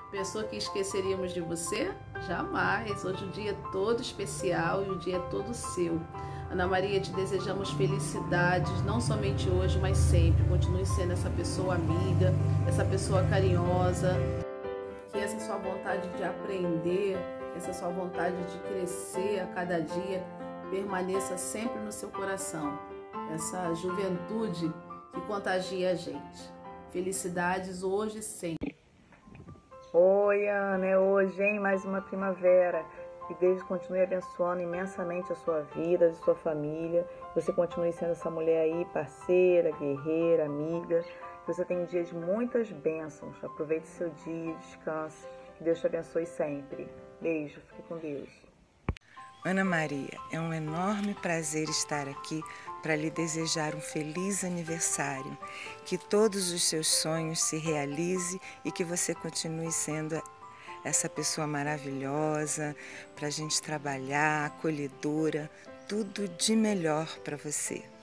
Pensou que esqueceríamos de você? Jamais! Hoje o dia é todo especial e o dia é todo seu. Ana Maria, te desejamos felicidades, não somente hoje, mas sempre. Continue sendo essa pessoa amiga, essa pessoa carinhosa. Que essa sua vontade de aprender, essa sua vontade de crescer a cada dia permaneça sempre no seu coração. Essa juventude que contagia a gente. Felicidades hoje e sempre. Oi, Ana, é hoje, hein? Mais uma primavera. Que Deus continue abençoando imensamente a sua vida, a sua família. Que você continue sendo essa mulher aí, parceira, guerreira, amiga. Que você tenha um dia de muitas bênçãos. Aproveite seu dia, descanse. Que Deus te abençoe sempre. Beijo, fique com Deus. Ana Maria, é um enorme prazer estar aqui para lhe desejar um feliz aniversário, que todos os seus sonhos se realizem e que você continue sendo essa pessoa maravilhosa para a gente trabalhar, acolhedora, tudo de melhor para você.